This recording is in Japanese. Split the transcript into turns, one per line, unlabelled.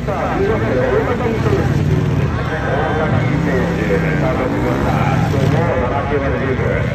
さあ、16キロ、大阪に来る。大阪に選手、スタートしました。今日も7キロまでリーグ。